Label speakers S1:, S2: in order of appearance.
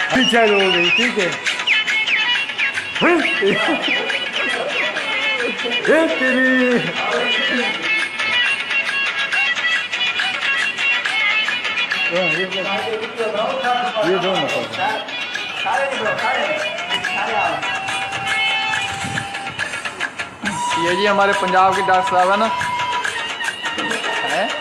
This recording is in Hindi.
S1: चालू हो गई, ठीक है। तेरी ये दो
S2: ये जी हमारे पंजाब के डॉक्टर साहब है ना, है